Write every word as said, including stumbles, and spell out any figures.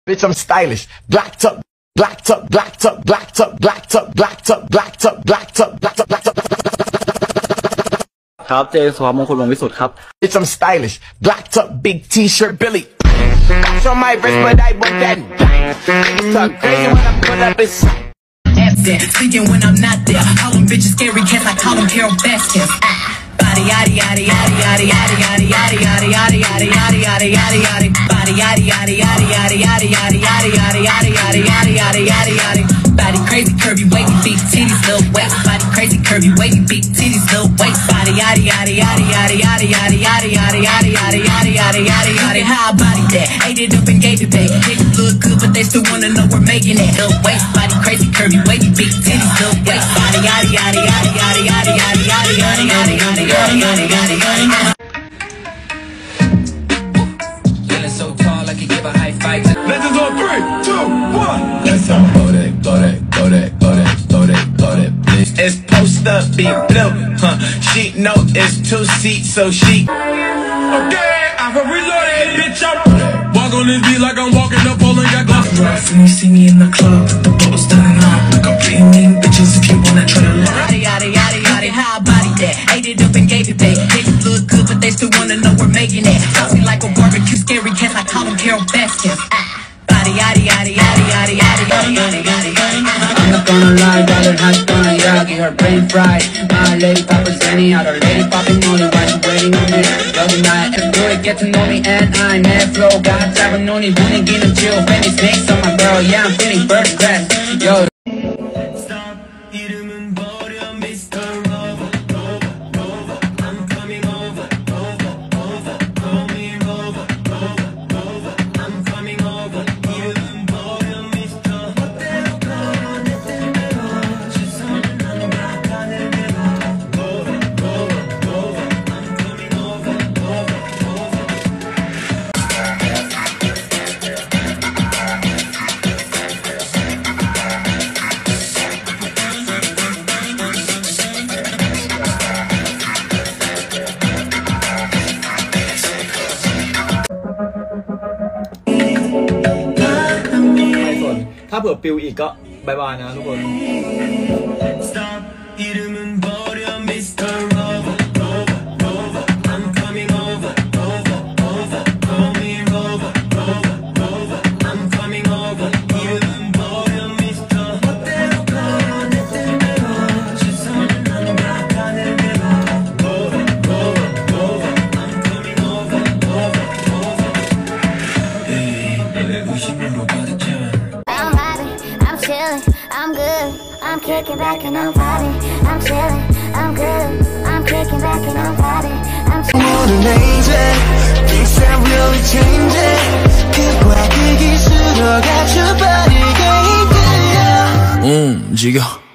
Bitch, I'm stylish. Blacked up, blacked up, blacked up, blacked up, blacked up, blacked up, blacked up, blacked up, blacked up, blacked up. ครับเจสุภาพมงคลวงศ์วิสุทธิ์ครับ Bitch, I'm stylish. Blacked up, big T-shirt, Billy. Watch on my wrist, but I want that. Niggas talk crazy when I put up his. Absent, speaking when I'm not there. All them bitches scary cats, I call them Carol Baskins. Body yaddy yaddy yaddy yaddy yaddy yaddy yaddy yaddy yaddy yaddy yaddy yaddy yaddy yaddy. Body yaddy yaddy yaddy yaddy yaddy yaddy yaddy yaddy yaddy yaddy yaddy yaddy yaddy yaddy. Body crazy, curvy, wavy, big titties, little waist. Body crazy, curvy, wavy, big titties, little waist. Body yaddy yaddy yaddy yaddy yaddy yaddy yaddy yaddy yaddy yaddy yaddy yaddy yaddy yaddy. How I body that? Ate it up and gave it back. Niggas look good, but they still wanna know we're making it. Little waist, body crazy, curvy, wavy, big titties, little waist. Body yaddy yaddy yaddy yaddy yaddy yaddy yaddy yaddy yaddy yaddy yaddy yaddy yaddy yaddy. Feeling so tall, I could give a high five. Legends on three, two, one. Let's go. Go that, go that, go that, go that, go that, go that, please. It's supposed to be blue, huh? She know it's two seats, so she. Okay, I heard reloaded, bitch. I'm walk on this beat like I'm walking up, all in got glass. When you see me in the club, the bottle's turning up. Like I'm pretty mean bitches if you wanna try to lie. Yada yada yada yada, how I body that? Ate it up and gave it back. Niggas look good, but they still wanna know we're making it. Toss me like a barbecue, scary cats, I call them Carol Baskins. Body yada yada yada yada yada yada yada yada yada. I'm not gonna lie, got her hands gonna yeah, get her brain fried. My lady poppin' Zenny, other lady poppin' only while she waiting on me. Love me night, and do it, get to know me, and I'm that flow. Got time, no need, wanna get a chill. Fendi snakes on my girl, yeah, I'm feeling first class. Yo. Stop, 이름은 버려, Mister Rover, Rover, Rover. I'm coming over, over, over. Call me Rover, Rover, Rover. I'm coming over. 이름은 버려, Mister 멋대로 걸어, 내 뜻대로. 시선은 안 가가는 대로. Rover, Rover, Rover. I'm coming over, over, over. ส่วนถ้าเผื่อปิวอีกก็บายบายนะทุกคน Stop, 이름은 버려, Mister Rover, Rover, Rover. I'm coming over, over, over. Call me Rover, Rover, Rover. I'm coming over. 이름은 버려, Mister 멋대로 걸어, 내 뜻대로. 시선은 안 가가는 대로. Rover, Rover, Rover. I'm coming over, over, over. Hey, 내 의심으로 가득 찬. I'm vibing, I'm chilling, I'm good. I'm kicking back and I'm vibing. I'm chilling, I'm good. I'm kicking back and I'm vibing. I'm chilling. Things are really changing. 그과 그 기술로 가져버리게 이끌려. 움직여.